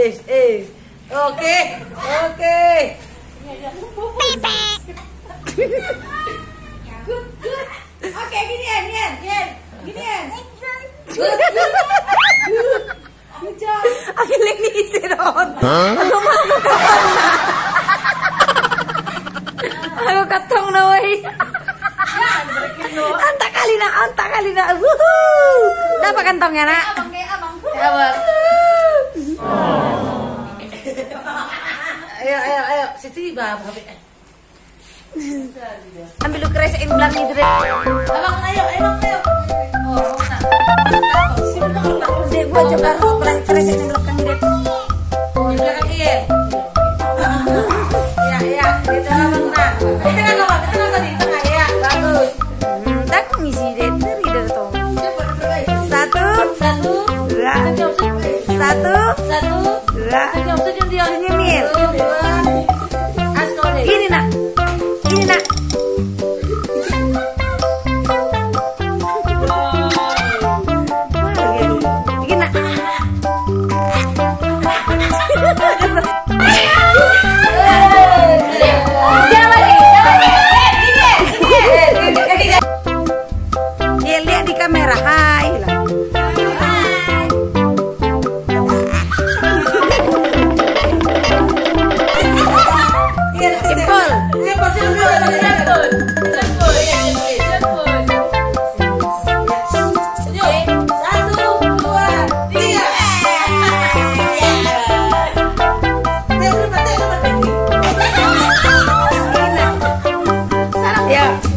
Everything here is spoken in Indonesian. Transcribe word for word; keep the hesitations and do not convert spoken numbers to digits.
eh, eh. Oke, oke. Good, good. Oke, ginian, ginian, ginian, ginian. Good, good. Good job. Ang hiling ni Isiron. Ano mo ako katong na? Ako katong na, wey. Anta kali na, anta kali na. Woohoo! Dapat kantongnya, nak? Abang, kayak abang. Abang. Ayo, ayo, ayo. Siti, bab. Ambil lu keresain belang itu deh. Abang, ayo, ayo, ayo. Oh, nah. Dek, gua juga harus belang keresain di belakang deh. Di belakang iya. Ya, ya. Di tengah, nah. Di tengah, kawan. Di tengah tadi. Di tengah, ya. Bagus. Hmm, tak ngisi deh. Dari dari tuh. Satu, Satu. dua, Satu. satu, Satu. dua. Senyum, senyum dia. Nyemil. Dua. Asko deh. Ini nak, ini nak. Ini nak. Dia lihat di kamera. Hai lah. Jempol. Jempol, jempol, jempol. Jempol, ya, jempol. Senyum. Satu, dua, tiga. Tengok depan, tengok depan. Ya.